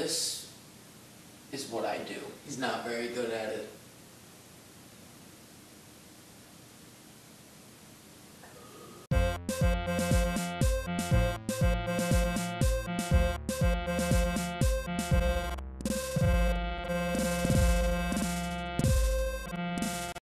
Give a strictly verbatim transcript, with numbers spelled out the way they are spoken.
this is what I do. He's not very good at it. Thank you.